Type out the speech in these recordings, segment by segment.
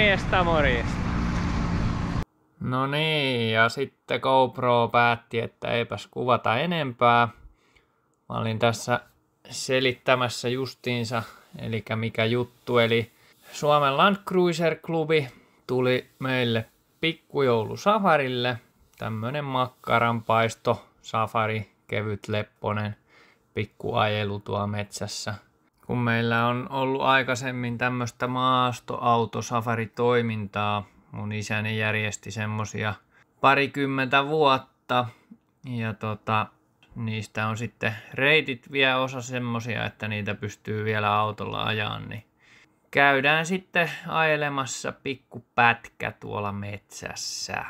Morjesta. No niin, ja sitten GoPro päätti, että eipäs kuvata enempää. Mä olin tässä selittämässä justiinsa, eli mikä juttu, eli Suomen Land Cruiser Klubi tuli meille pikkujoulusafarille. Tämmönen makkaranpaisto, safari, kevyt lepponen, pikkuajelu tuo metsässä. Kun meillä on ollut aikaisemmin tämmöistä maastoautosafaritoimintaa, mun isäni järjesti semmosia 20 vuotta ja niistä on sitten reitit vielä osa semmosia, että niitä pystyy vielä autolla ajaa, niin käydään sitten ajelemassa pikkupätkä tuolla metsässä.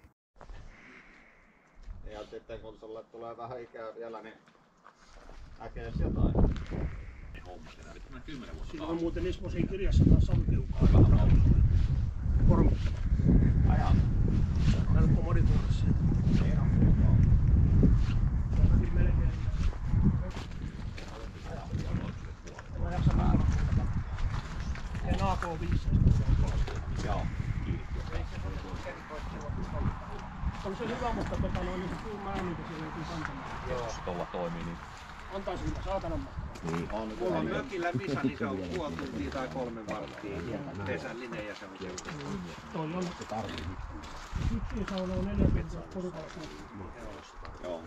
Ja sitten kun sulle tulee vähän ikää vielä, niin näkee jotain. Siinä on muuten Nismosin kirjassa taas samkiukaa vähän pausuja. Kormut. Ajan. Se on helppo moditoida sieltä. Niin on puhutaan. Jotakin melkein. En mä jaksa mennä. En AK-15. Joo. On se hyvä, mutta niin se kuulmaa ääniä siellä ei kyllä kantamaan. Jos tuolla toimii, niin... Antaisi hyvä saatanan matka. Niin on. Mulla on mökillä Misa, niin se on puoli tuntia tai 3 varttia. Pesällinen ja se on siellä. Toi on. Yksin sauna on 4 tuntia porukalla. Joo.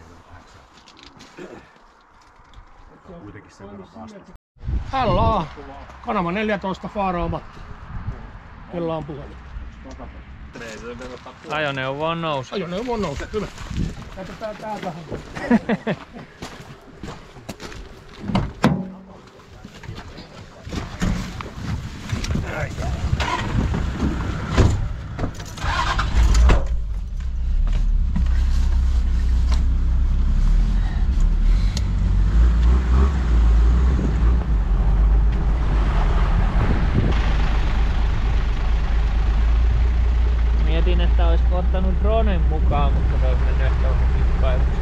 Kuitenkin sen verran vasta. Hallaa! Kanava 14 Faaraa Matti. Kella on puhelin. Ajoneuvo on nousu. Ajoneuvo on nousu, hyvä. Käytetään tää vähän. Mietin, että olisiko ottanut dronen mukaan, mutta se olisi mennyt ehkä vähän kikkailuksi.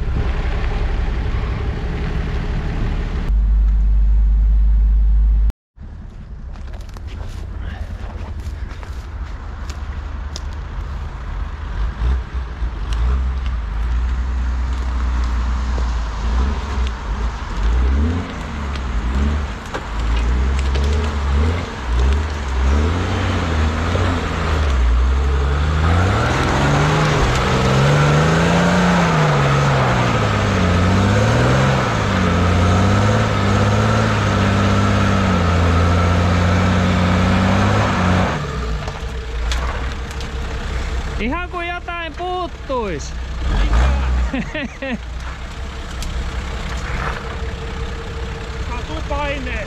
Ihan kuin jotain puuttuis. Katu paineet.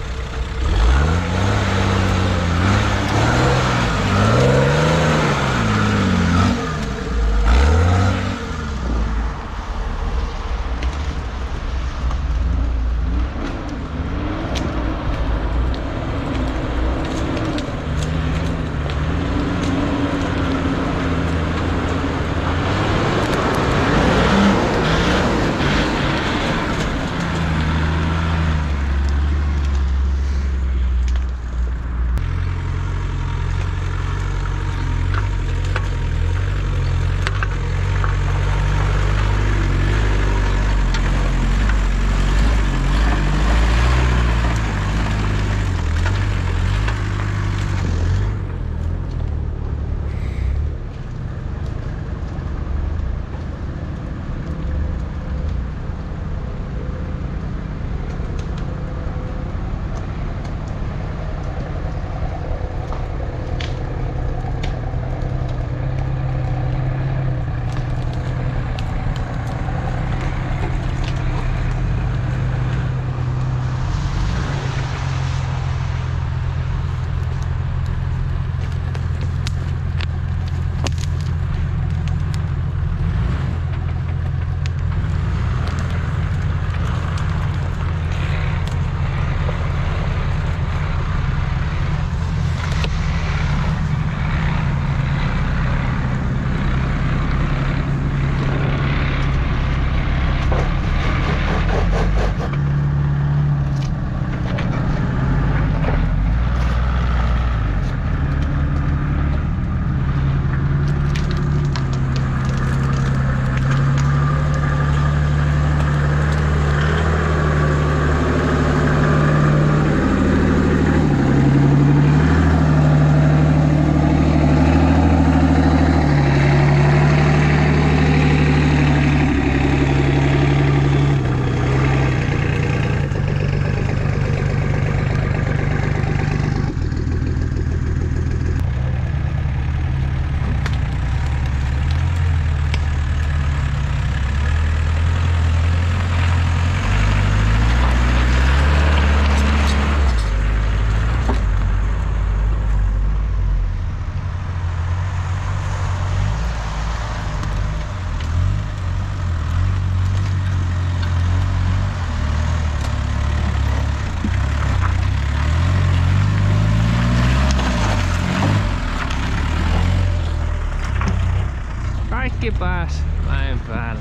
Kaikki pääs mäen päälle.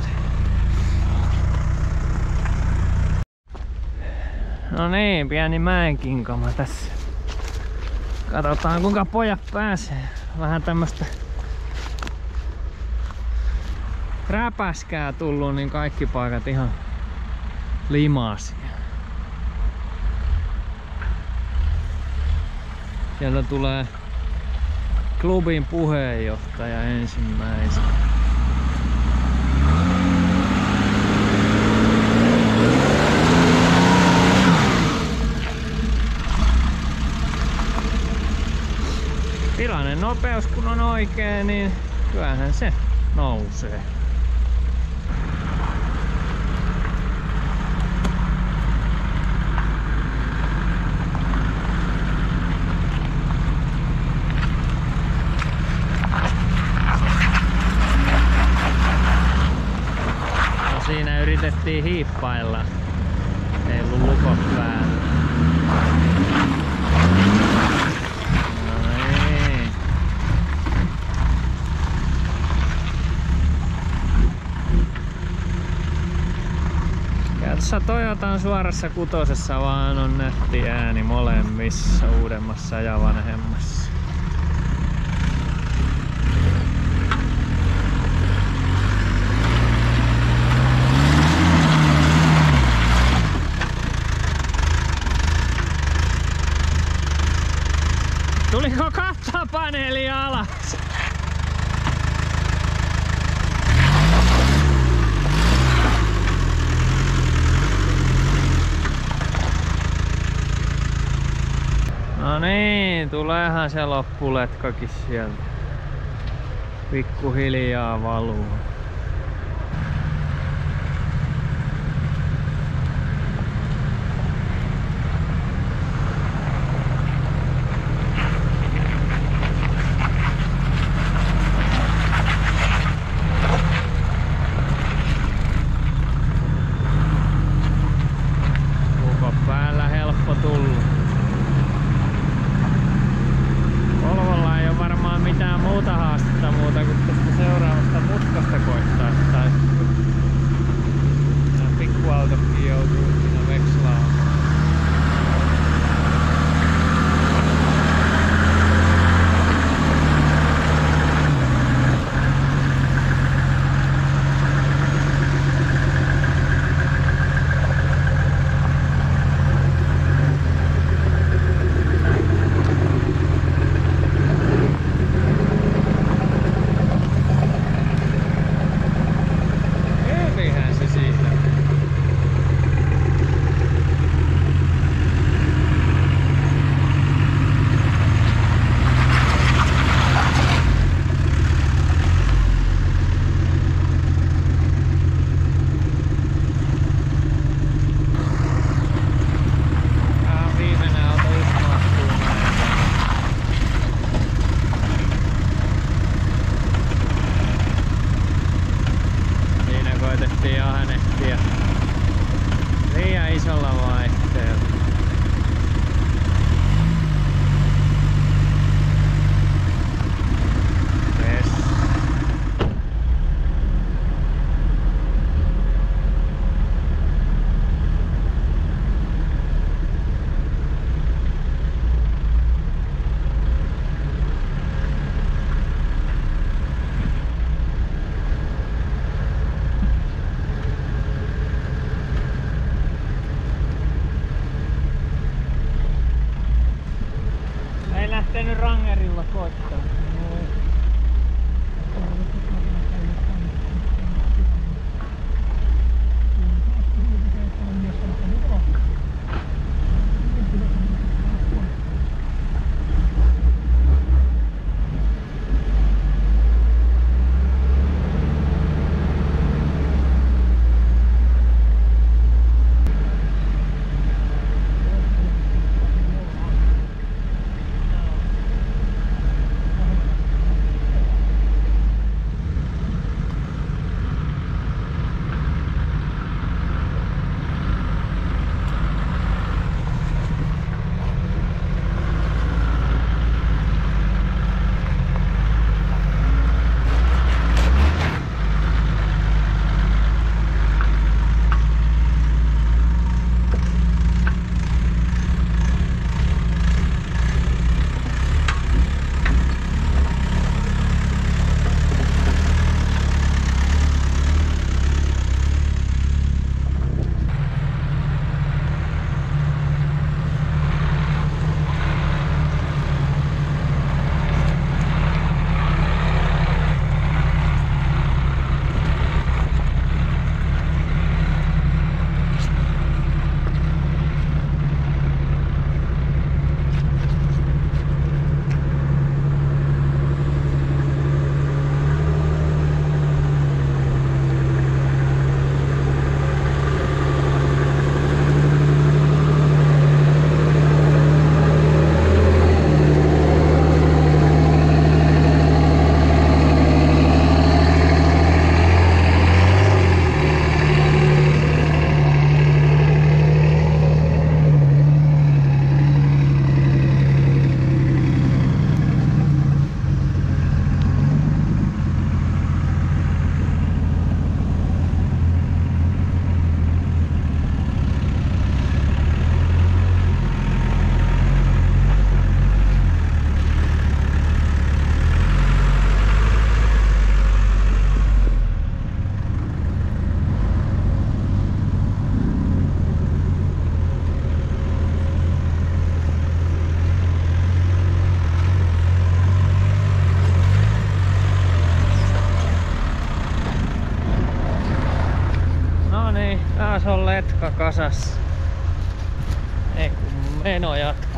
No niin, pieni mäenkinkama tässä. Katsotaan kuinka pojat pääsee. Vähän tämmöstä räpäskää tullut, niin kaikki paikat ihan limasia. Sieltä tulee klubin puheenjohtaja ensimmäisenä. Tilanne nopeus kun on oikein, niin kyllähän se nousee. No siinä yritettiin hiippailla. Ei ollut lukot päällä. Tässä Toyotan suorassa kutosessa vaan on nätti ääni molemmissa, uudemmassa ja vanhemmassa. Tuliko kattopaneeli alas? No niin, tuleehan se loppuletkakin sieltä. Pikkuhiljaa valuu. Kukon päällä helppo tulla. Volvolla ei ole varmaan mitään muuta haastetta muuta kuin tästä seuraavasta mutkasta koittaa. Tai pikkuautokin joutuu siinä vekslaamaan. Liian isolla vaihteella. niin, taas on letka kasassa. Ei kun meno jatkuu.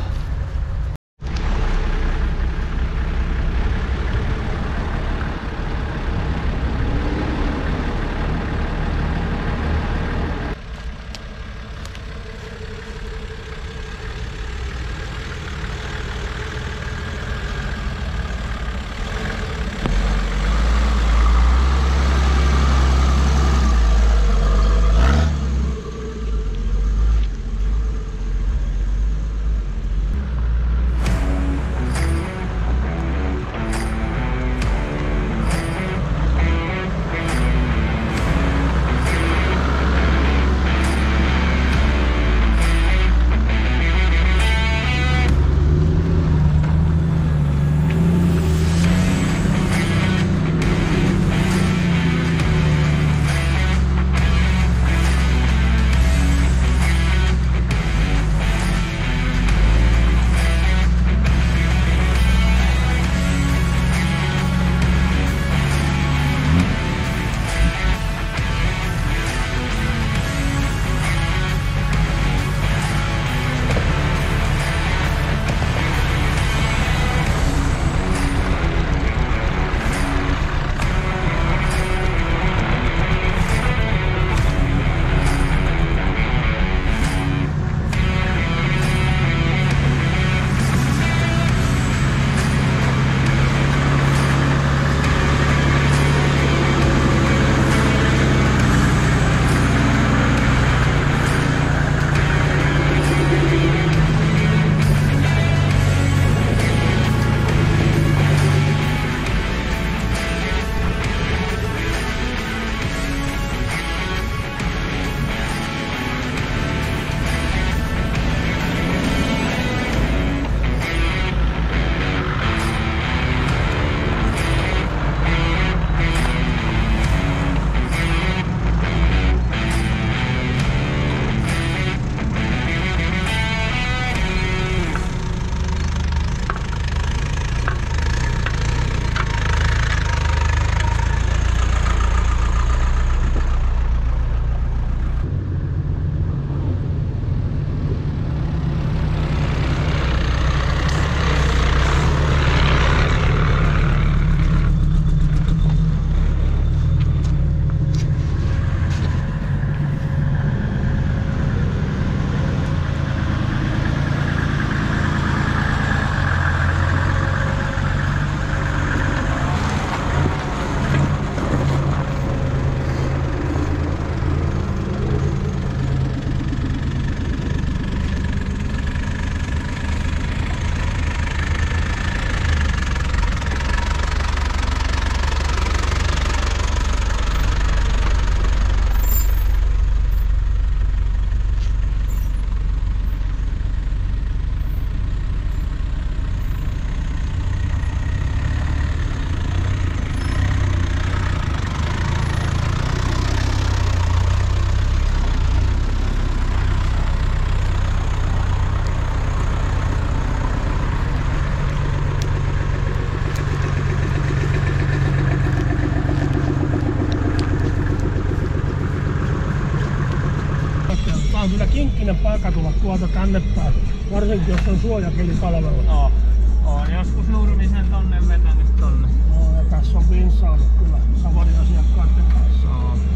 kinkkinen paikka tulla tuolta tänne päin, varsinkin jos on suojakeli talvella. Oon joskus Nurmisen tonne vetänyt tonne. No, ja tässä on vinssaillut kyllä Savonin asiakkaiden kanssa.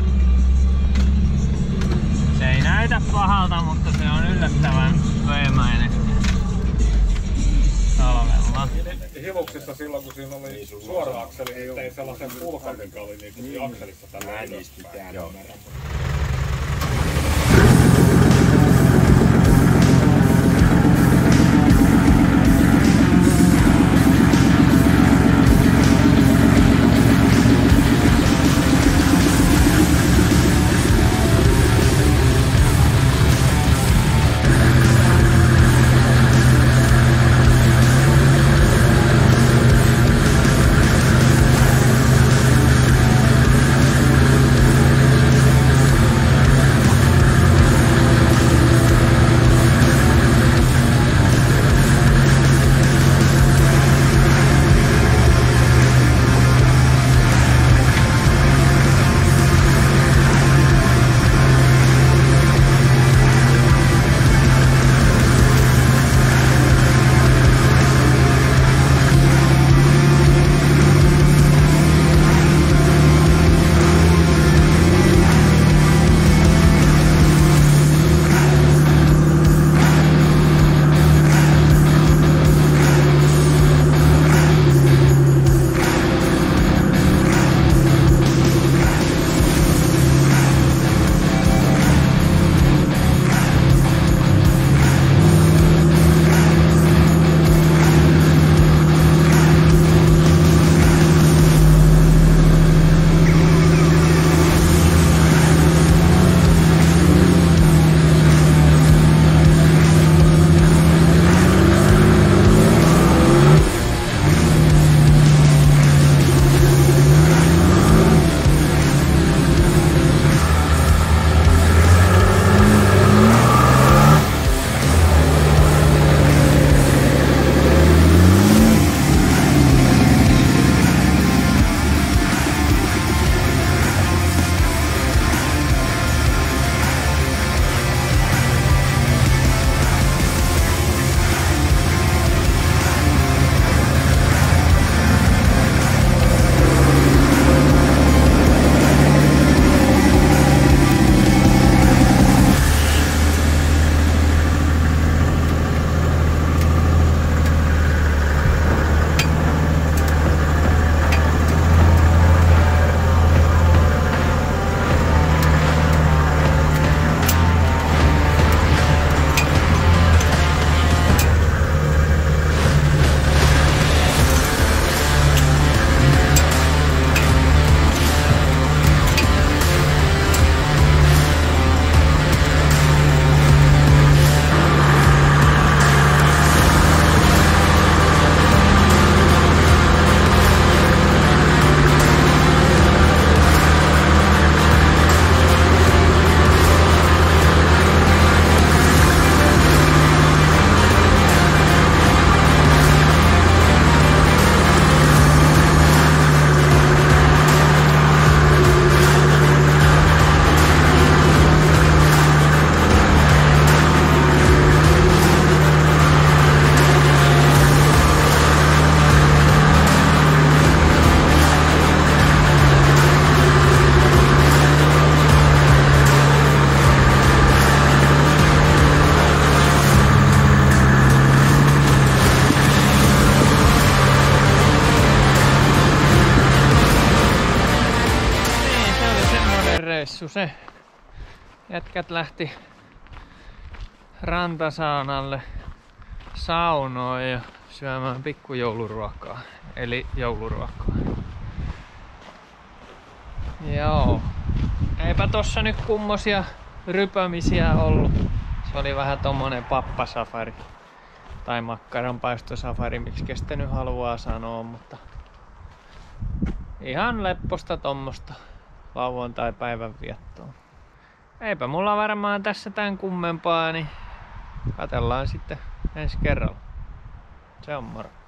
Se ei näytä pahalta, mutta se on yllättävän veemäinen talvella. Hiluksissa silloin kun siinä oli suora akseli, niin tein sellaisen pulkan, mikä oli niin kuin akselissa tällä ylöspäin. reissu se. Jätkät lähti rantasaunalle saunoon ja syömään pikkujouluruokaa. Eli jouluruokaa. Joo. Eipä tossa nyt kummosia rypömisiä ollut. Se oli vähän tommonen pappasafari. Tai makkaranpaistosafari, miksi sitä nyt haluaa sanoa, mutta ihan lepposta tommosta lauantai-päivän viettoa. Eipä mulla varmaan tässä tän kummempaa, niin katsellaan sitten ensi kerralla. Se on moro.